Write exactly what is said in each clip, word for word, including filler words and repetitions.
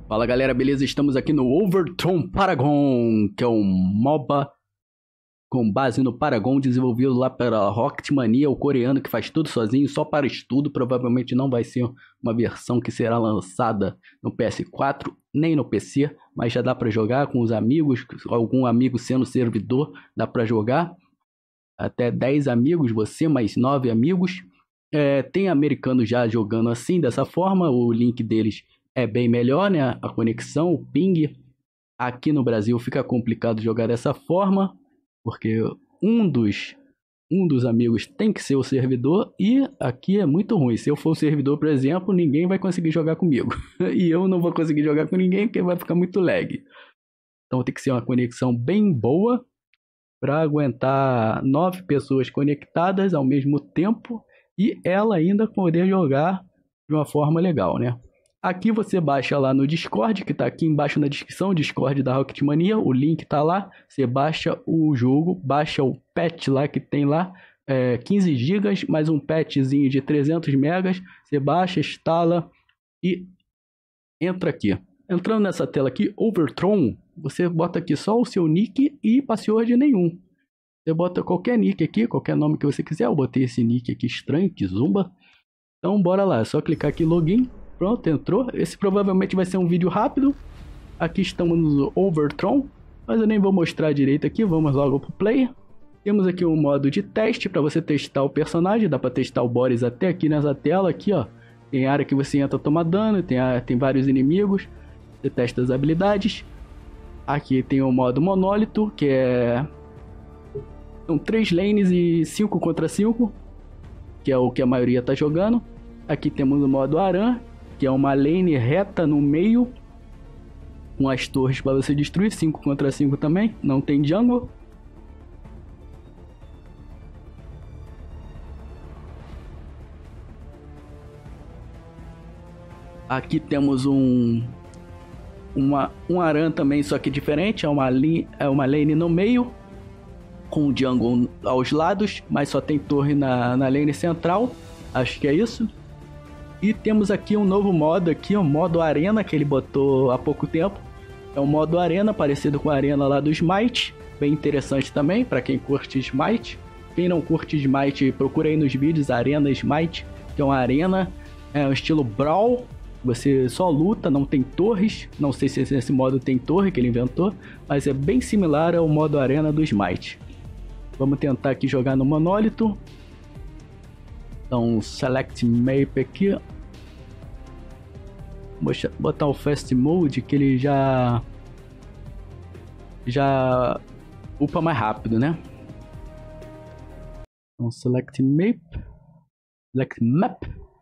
Fala galera, beleza? Estamos aqui no Overthrown Paragon, que é um MOBA com base no Paragon, desenvolvido lá pela Rocket Mania, o coreano que faz tudo sozinho, só para estudo. Provavelmente não vai ser uma versão que será lançada no P S quatro, nem no P C, mas já dá para jogar com os amigos, algum amigo sendo servidor, dá para jogar. Até dez amigos, você mais nove amigos. É, tem americanos já jogando assim, dessa forma, o link deles é bem melhor, né? A conexão, o ping. Aqui no Brasil fica complicado jogar dessa forma, porque um dos, um dos amigos tem que ser o servidor, e aqui é muito ruim. Se eu for o servidor, por exemplo, ninguém vai conseguir jogar comigo. E eu não vou conseguir jogar com ninguém, porque vai ficar muito lag. Então tem que ser uma conexão bem boa para aguentar nove pessoas conectadas ao mesmo tempo e ela ainda poder jogar de uma forma legal, né? Aqui você baixa lá no Discord, que está aqui embaixo na descrição, o Discord da Rocket Mania, o link está lá. Você baixa o jogo, baixa o patch lá que tem lá, é, quinze gigas, mais um patchzinho de trezentos megas. Você baixa, instala e entra aqui. Entrando nessa tela aqui, Overthrown, você bota aqui só o seu nick e password nenhum. Você bota qualquer nick aqui, qualquer nome que você quiser. Eu botei esse nick aqui estranho, Kizumba. Então bora lá, é só clicar aqui login. Pronto, entrou. Esse provavelmente vai ser um vídeo rápido. Aqui estamos no Overthrown, mas eu nem vou mostrar direito aqui. Vamos logo pro play. Temos aqui um modo de teste para você testar o personagem. Dá para testar o Boris até aqui nessa tela aqui, ó. Tem área que você entra, toma dano, tem, a, tem vários inimigos. Você testa as habilidades. Aqui tem o modo monólito, que é... são três lanes e cinco contra cinco, que é o que a maioria tá jogando. Aqui temos o modo Aran, que é uma lane reta no meio, com as torres para você destruir, cinco contra cinco também, não tem jungle. Aqui temos um uma um Aran também, só que diferente, é uma lane, é uma lane no meio, com jungle aos lados, mas só tem torre na, na lane central, acho que é isso. E temos aqui um novo modo aqui, o modo Arena, que ele botou há pouco tempo. É um modo Arena, parecido com a Arena lá do Smite, bem interessante também, para quem curte Smite. Quem não curte Smite, procura aí nos vídeos Arena Smite, que é uma arena, é um estilo Brawl, você só luta, não tem torres. Não sei se esse modo tem torre que ele inventou, mas é bem similar ao modo Arena do Smite. Vamos tentar aqui jogar no monólito. Então, select map aqui. Vou botar o fast mode, que ele já já upa mais rápido, né? Então, select map. Select map.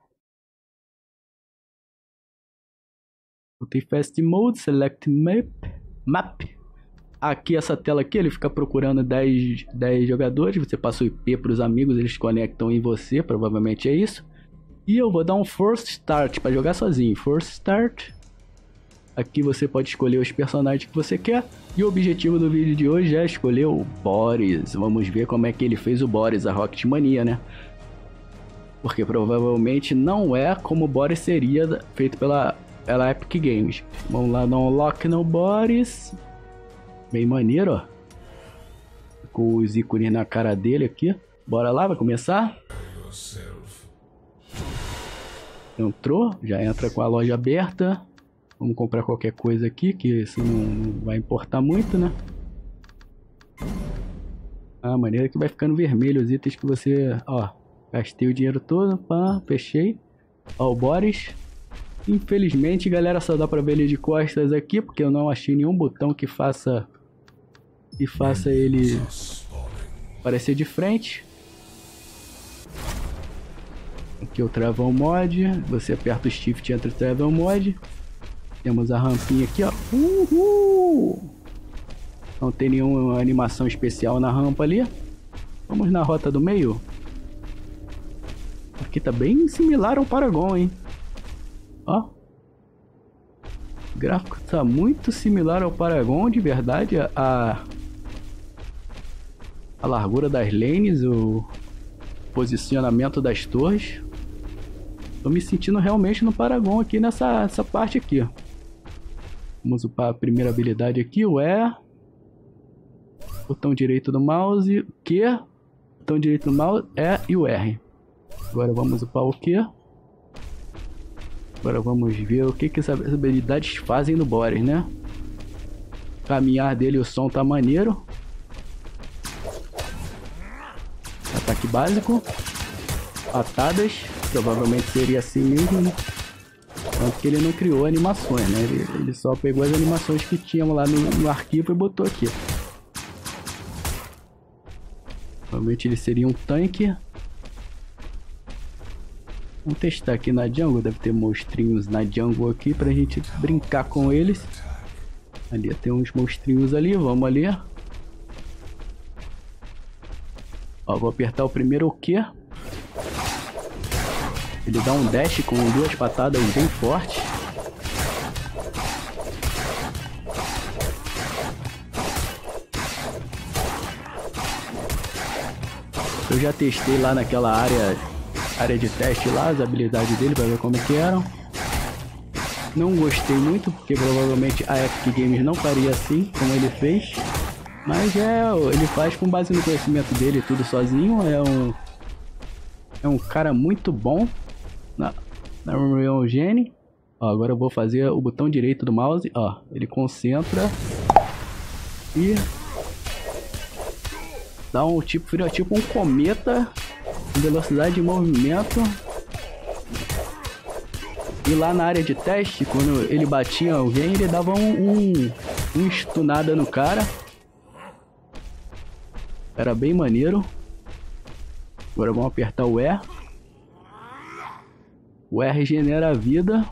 Botei fast mode, select map. Map. Aqui, essa tela aqui, ele fica procurando dez, dez jogadores. Você passa o I P para os amigos, eles conectam em você, provavelmente é isso. E eu vou dar um First Start para jogar sozinho. First Start. Aqui você pode escolher os personagens que você quer. E o objetivo do vídeo de hoje é escolher o Boris. Vamos ver como é que ele fez o Boris, a Rocket Mania, né? Porque provavelmente não é como o Boris seria feito pela, pela Epic Games. Vamos lá, dar um lock no Boris. Bem maneiro, ó. Com os ícones na cara dele aqui. Bora lá, vai começar. Entrou, já entra com a loja aberta. Vamos comprar qualquer coisa aqui, que isso não, não vai importar muito, né? A maneira que vai ficando vermelho os itens que você... Ó, gastei o dinheiro todo, pá, fechei. Ó, o Boris. Infelizmente, galera, só dá pra ver ele de costas aqui, porque eu não achei nenhum botão que faça... que faça ele aparecer de frente. Aqui o Travel Mod, você aperta o Shift e entra o Travel Mod. Temos a rampinha aqui, ó. Uhul! Não tem nenhuma animação especial na rampa ali. Vamos na rota do meio. Aqui tá bem similar ao Paragon, hein? Ó. O gráfico tá muito similar ao Paragon, de verdade. A, a largura das lanes, o posicionamento das torres. Tô me sentindo realmente no Paragon aqui nessa essa parte aqui. Vamos upar a primeira habilidade aqui, o E. Botão direito do mouse, Q. Botão direito do mouse, E e o R. Agora vamos upar o Q. Agora vamos ver o que, que essas habilidades fazem no Boris, né? O caminhar dele, o som tá maneiro. Ataque básico. Patadas. Provavelmente seria assim mesmo, né? Tanto que ele não criou animações, né? Ele, ele só pegou as animações que tinham lá no, no arquivo e botou aqui. Provavelmente ele seria um tanque. Vamos testar aqui na jungle. Deve ter monstrinhos na jungle aqui pra gente brincar com eles. Ali tem uns monstrinhos ali. Vamos ali. Ó, vou apertar o primeiro Q. Ele dá um dash com duas patadas bem fortes. Eu já testei lá naquela área, área de teste lá, as habilidades dele para ver como é que eram. Não gostei muito, porque provavelmente a Epic Games não faria assim, como ele fez. Mas é, ele faz com base no conhecimento dele, tudo sozinho. É um, é um cara muito bom na, na Unreal Engine. Ó, agora eu vou fazer o botão direito do mouse. Ó, ele concentra e dá um tipo, tipo um cometa com velocidade de movimento. E lá na área de teste, quando ele batia alguém, ele dava um, um, um stunada no cara. Era bem maneiro. Agora vamos apertar o E. O E regenera a vida.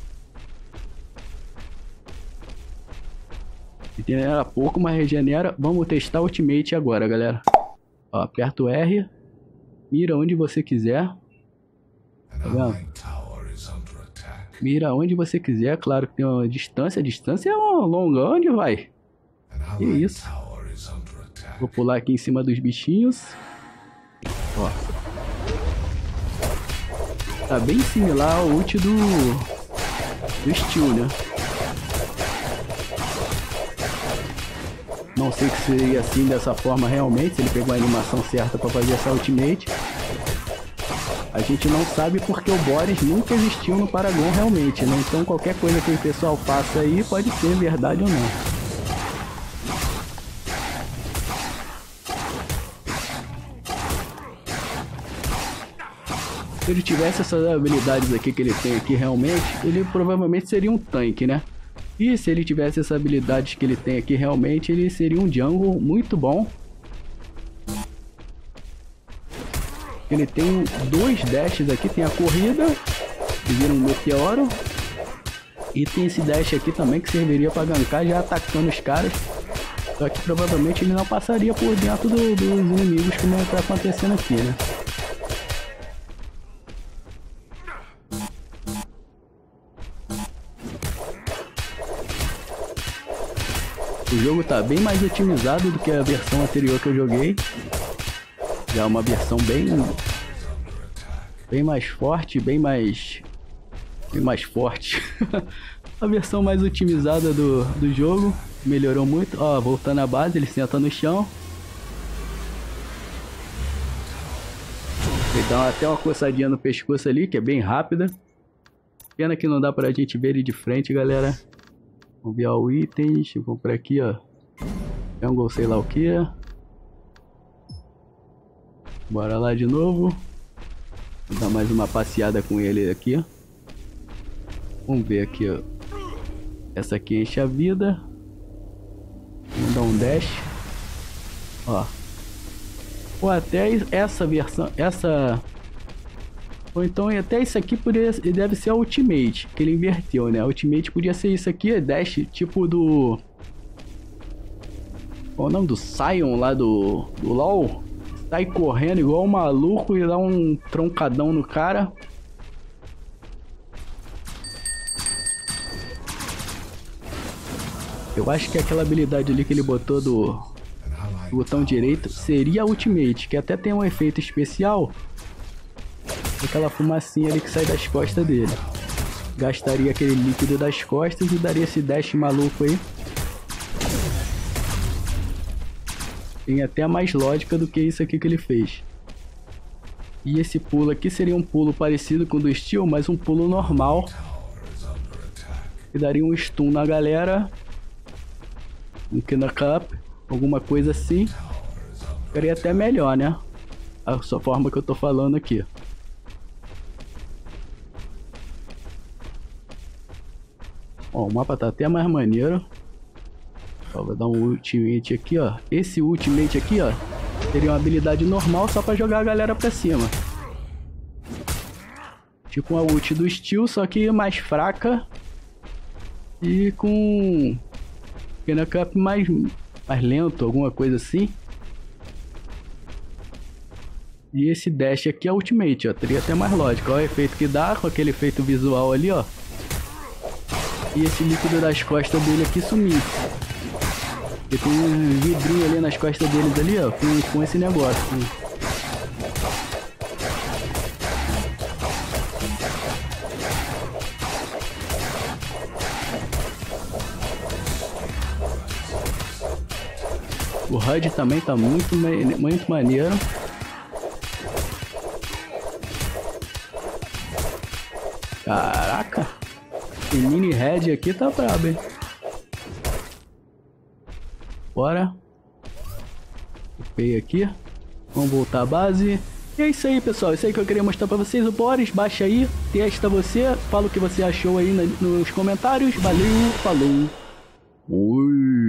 Regenera pouco, mas regenera. Vamos testar o Ultimate agora, galera. Ó, aperta o R. Mira onde você quiser. Tá vendo? Mira onde você quiser. Claro que tem uma distância. A distância é uma longa. Onde vai? Que isso? Vou pular aqui em cima dos bichinhos. Ó. Tá bem similar ao ult do, do Steel, né? Não sei se seria assim dessa forma realmente, se ele pegou a animação certa para fazer essa ultimate. A gente não sabe porque o Boris nunca existiu no Paragon realmente, né? Então qualquer coisa que o pessoal faça aí pode ser verdade ou não. Se ele tivesse essas habilidades aqui que ele tem aqui realmente, ele provavelmente seria um tanque, né? E se ele tivesse essas habilidades que ele tem aqui realmente, ele seria um jungle muito bom. Ele tem dois dashes aqui, tem a corrida, que vira um meteoro. E tem esse dash aqui também que serviria para gankar já atacando os caras. Só que provavelmente ele não passaria por dentro do, dos inimigos como está acontecendo aqui, né? O jogo tá bem mais otimizado do que a versão anterior que eu joguei. Já é uma versão bem bem mais forte, bem mais bem mais forte. A versão mais otimizada do, do jogo melhorou muito. Ó, voltando à base, ele senta no chão. Ele dá até uma coçadinha no pescoço ali, que é bem rápida. Pena que não dá pra gente ver ele de frente, galera. Vamos ver o itens, vamos por aqui, ó. Jungle sei lá o que. Bora lá de novo. Vou dar mais uma passeada com ele aqui. Vamos ver aqui, ó. Essa aqui enche a vida. Vamos dar um dash. Ó. Ou até essa versão, essa... Ou então até isso aqui poderia, deve ser a Ultimate, que ele inverteu, né? A Ultimate podia ser isso aqui, dash tipo do... Qual é o nome do Sion lá do, do LoL? Sai correndo igual um maluco e dá um troncadão no cara. Eu acho que aquela habilidade ali que ele botou do, do botão direito seria a Ultimate, que até tem um efeito especial. Aquela fumacinha ali que sai das costas dele. gastaria aquele líquido das costas e daria esse dash maluco aí. Tem até mais lógica do que isso aqui que ele fez. E esse pulo aqui seria um pulo parecido com o do Steel, mas um pulo normal. Que daria um stun na galera. Um knock-up, alguma coisa assim. Ficaria até melhor, né? A sua forma que eu tô falando aqui. Ó, o mapa tá até mais maneiro. Ó, vou dar um ultimate aqui, ó. Esse ultimate aqui, ó, seria uma habilidade normal só pra jogar a galera pra cima. Tipo uma ult do Steel, só que mais fraca. E com... knock-up mais, mais lento, alguma coisa assim. E esse dash aqui é ultimate, ó. Teria até mais lógica. Olha o efeito que dá com aquele efeito visual ali, ó. E esse líquido das costas dele aqui sumir. E tem um vidrinho ali nas costas deles ali, ó. Com, com esse negócio. O H U D também tá muito, muito maneiro. Caraca! Esse mini head aqui tá brabo, hein? Bora. Upei aqui. Vamos voltar à base. E é isso aí, pessoal. Isso aí que eu queria mostrar pra vocês. O Boris, baixa aí. Testa você. Fala o que você achou aí nos comentários. Valeu, falou. Oi.